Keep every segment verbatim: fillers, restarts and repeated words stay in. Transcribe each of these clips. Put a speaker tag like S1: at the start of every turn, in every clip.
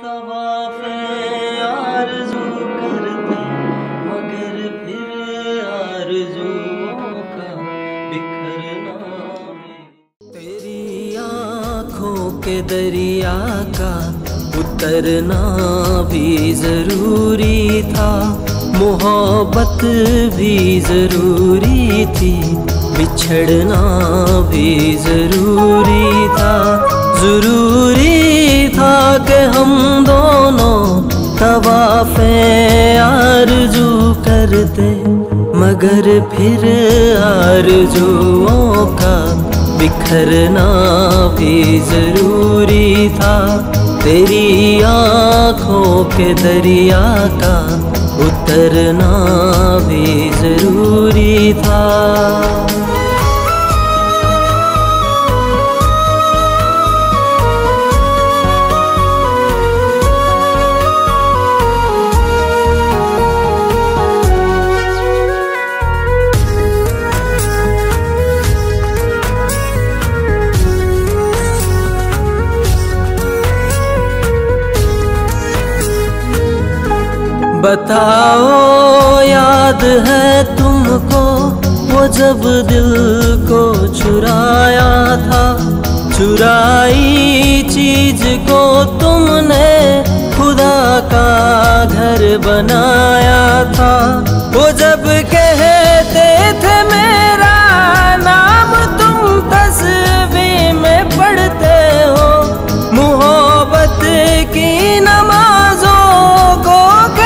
S1: तवाफ़े आरज़ू करते मगर फिर आरज़ुओं का बिखरना भी। तेरी आँखों के दरिया का उतरना भी ज़रूरी था, मोहब्बत भी ज़रूरी थी, बिछड़ना भी ज़रूरी था। ज़रूरी था कि हम दोनों तवाफ़े आरज़ू करते मगर फिर आरज़ुओं का बिखरना भी ज़रूरी था। तेरी आँखों के दरिया का उतरना भी ज़रूरी था। बताओ याद है तुमको वो जब दिल को चुराया था, चुराई चीज को तुमने खुदा का घर बनाया था। वो जब कहते थे मेरा नाम तुम तस्वीर में पढ़ते हो, मोहब्बत की नमाजों को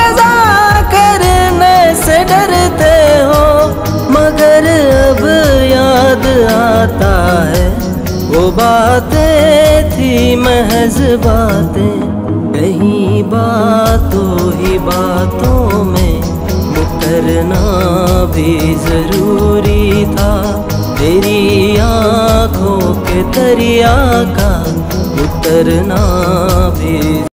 S1: डरते हो, मगर अब याद आता है वो बातें थी महज बातें, कहीं बातों ही बातों में मुकरना भी ज़रूरी था। तेरी आँखों के दरिया का उतरना भी